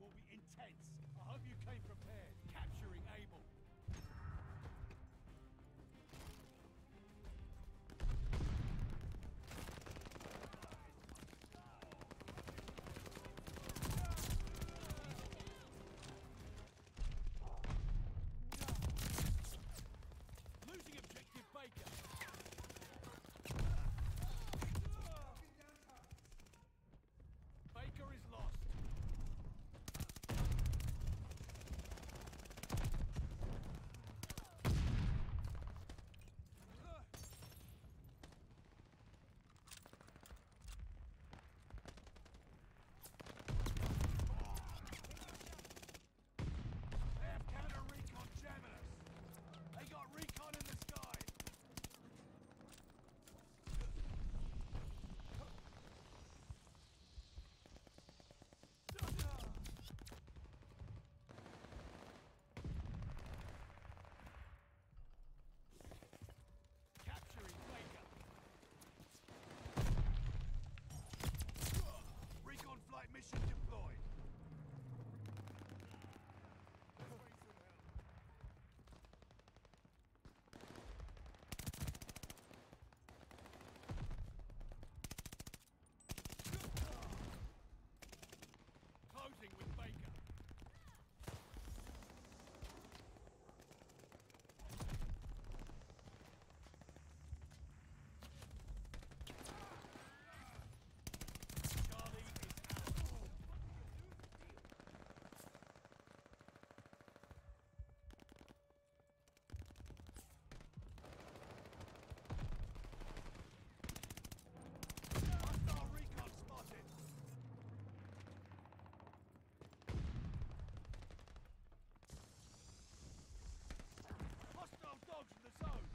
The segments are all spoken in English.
will be intense. I hope you came prepared. Capturing Able. Losing objective Baker. Baker is lost. They have counter recon jamming us. They got recon in the sky. Capturing Baker. Recon flight mission deployed. Closing with Baker. Charlie is out. Hostile recon spotted. Hostile dogs in the zone!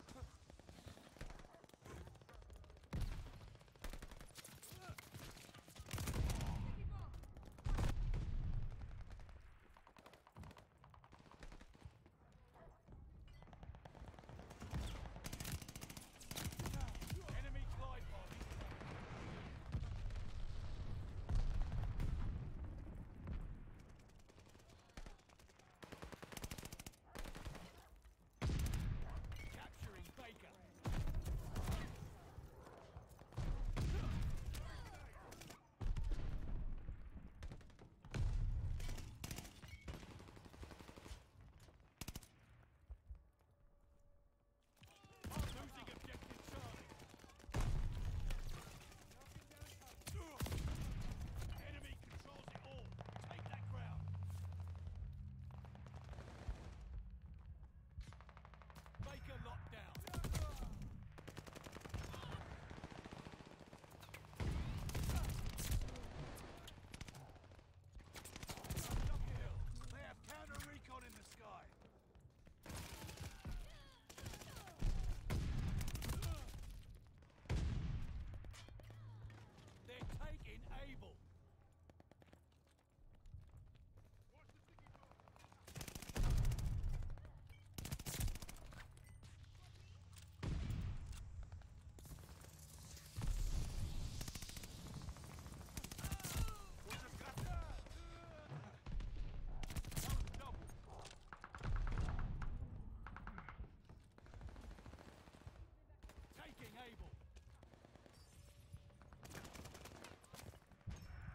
Enemy glide bomb. Capturing Baker. Losing objective Charlie. Enemy controls it all. Take that ground. Baker locked down. Ducky Hill. They have counter recon in the sky. They're taking Able. Taking Able.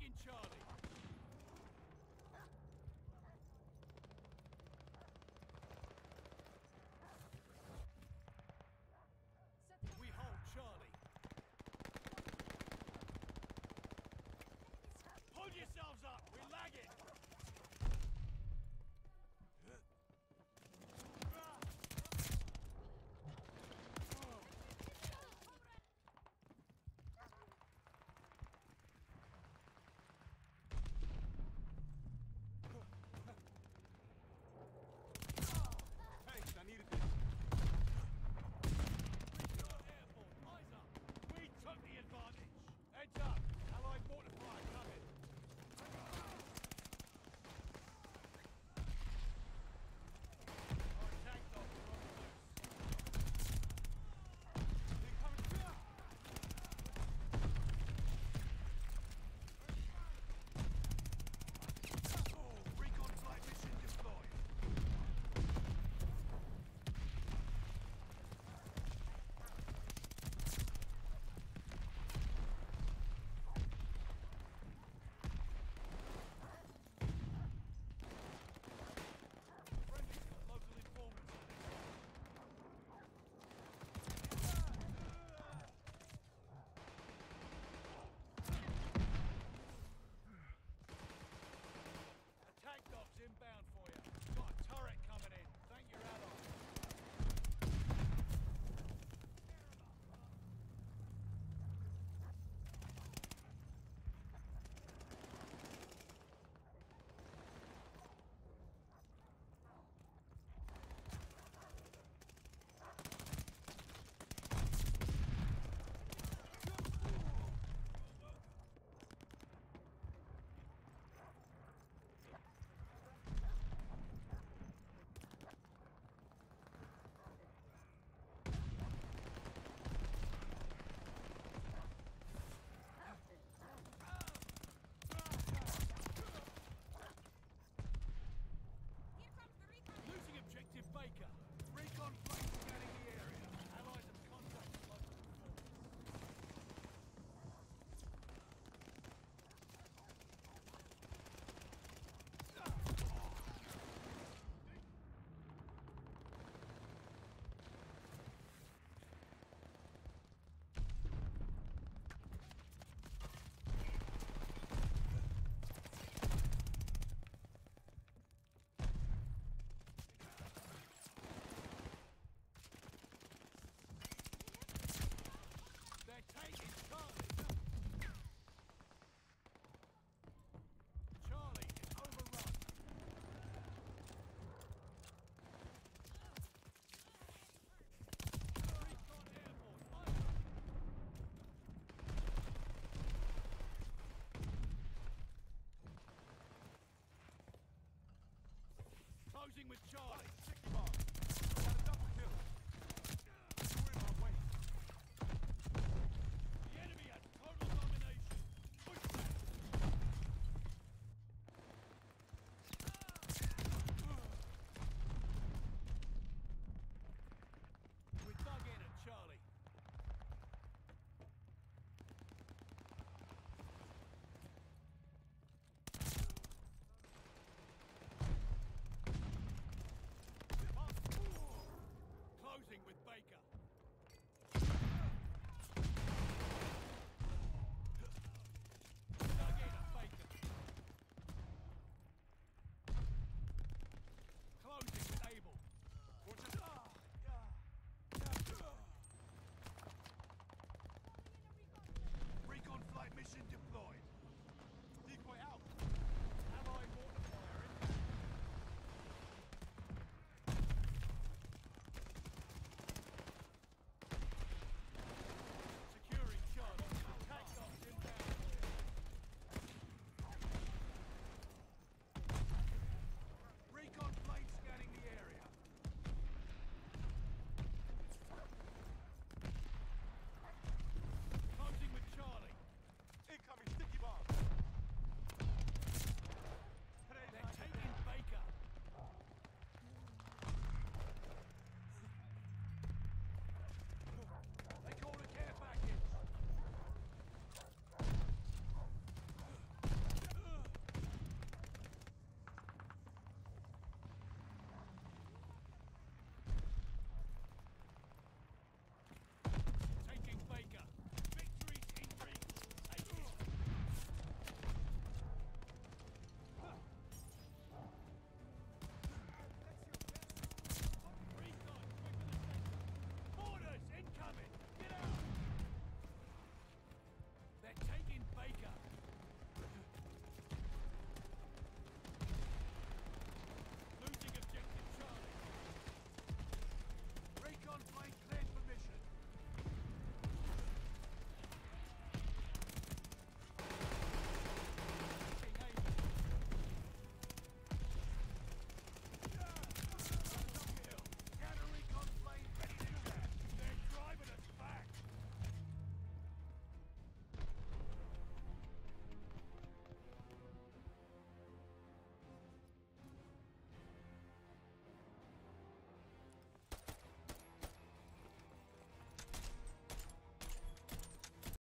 taking Charlie. We hold Charlie. Pull yourselves up. We're lagging. Thanks, I needed this. Airborne, eyes up. We took the advantage. Heads up. Allied mortar fire coming. Our tank dogs are on the loose. Incoming. Oh, recon flight mission deployed. Friendly's got local informants on it. Attack dogs inbound for you. Got a turret coming in. Thank your ally. Losing objective Baker. Recon planes scanning the area. Allies have contacted local informants. They're taking Charlie. Charlie is overrun. Recon airborne. Eyes up. Closing with Charlie.